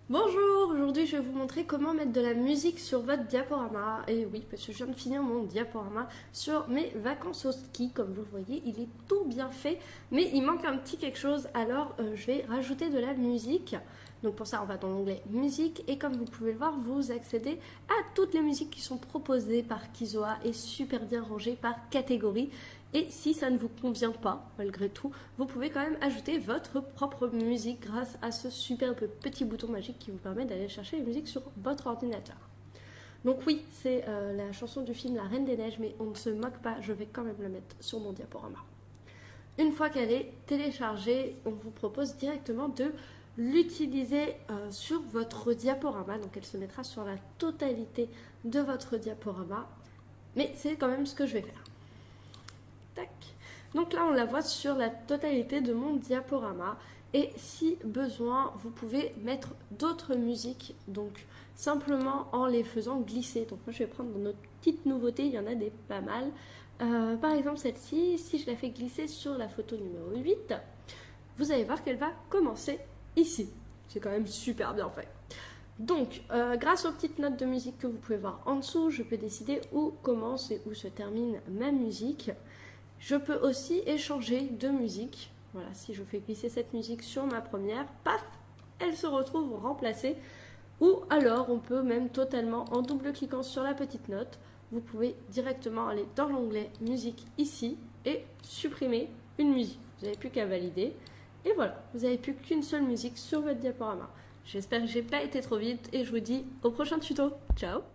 Bonjour, aujourd'hui je vais vous montrer comment mettre de la musique sur votre diaporama. Et oui, parce que je viens de finir mon diaporama sur mes vacances au ski. Comme vous le voyez, il est tout bien fait, mais il manque un petit quelque chose, alors je vais rajouter de la musique. Donc pour ça, on va dans l'onglet musique et comme vous pouvez le voir, vous accédez à toutes les musiques qui sont proposées par Kizoa et super bien rangées par catégorie. Et si ça ne vous convient pas, malgré tout, vous pouvez quand même ajouter votre propre musique grâce à ce superbe petit bouton magique qui vous permet d'aller chercher les musiques sur votre ordinateur. Donc oui, c'est la chanson du film La Reine des Neiges, mais on ne se moque pas, je vais quand même la mettre sur mon diaporama. Une fois qu'elle est téléchargée, on vous propose directement de l'utiliser sur votre diaporama. Donc elle se mettra sur la totalité de votre diaporama. Mais c'est quand même ce que je vais faire. Tac. Donc là, on la voit sur la totalité de mon diaporama. Et si besoin, vous pouvez mettre d'autres musiques, donc simplement en les faisant glisser. Donc moi, je vais prendre notre petite nouveauté, il y en a des pas mal. Par exemple, celle-ci, si je la fais glisser sur la photo numéro 8, vous allez voir qu'elle va commencer ici. C'est quand même super bien fait. Donc, grâce aux petites notes de musique que vous pouvez voir en dessous, je peux décider où commence et où se termine ma musique. Je peux aussi échanger de musique. Voilà, si je fais glisser cette musique sur ma première, paf, elle se retrouve remplacée. Ou alors, on peut même totalement, en double-cliquant sur la petite note, vous pouvez directement aller dans l'onglet musique ici et supprimer une musique. Vous n'avez plus qu'à valider. Et voilà, vous n'avez plus qu'une seule musique sur votre diaporama. J'espère que j'ai pas été trop vite et je vous dis au prochain tuto. Ciao!